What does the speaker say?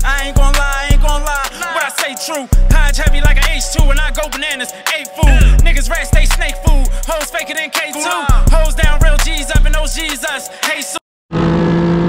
I ain't gon' lie, what I say true. Hodge heavy like an H2 and I go bananas. Ate food, niggas rats, they snake food. Hoes faker than K2. Hoes down, real G's up and those G's us. Hey, so